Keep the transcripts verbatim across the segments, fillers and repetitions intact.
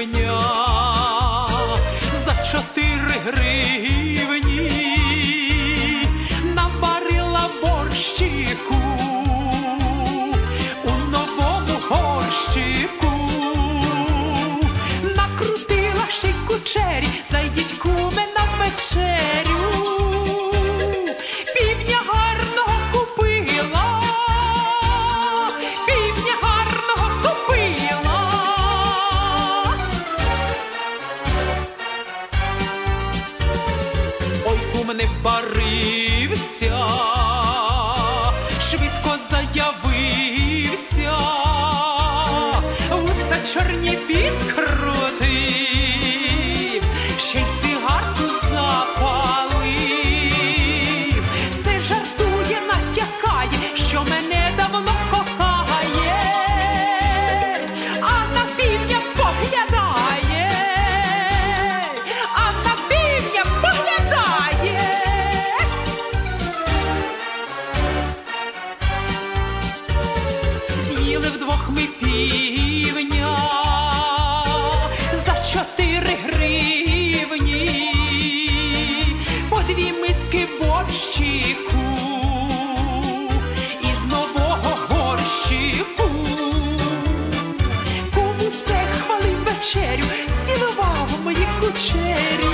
півня за чотири гривні наварила борщику у новому горщику. Накрутила ще й кучері, зайдіть куме на вечерю. Півня гарного купила, півня гарного купила. Ой, кум не барився, швидко заявився, усе чорні підкрутив, ще й цигарку запалив. Все жартує, натякає, що мене давно кохає, а на півня поглядає, а на півня поглядає. З'їли вдвох ми півня за чотири гривні, по дві миски борщику із нового горщику. Кум усе хвалив вечерю, цілував мої кучері.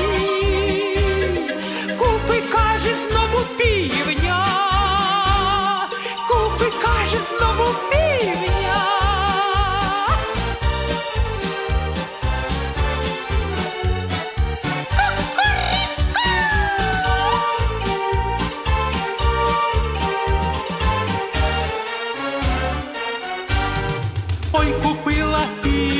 Купи, каже, знову півня, купи, каже, знову півня. Ой, купила півня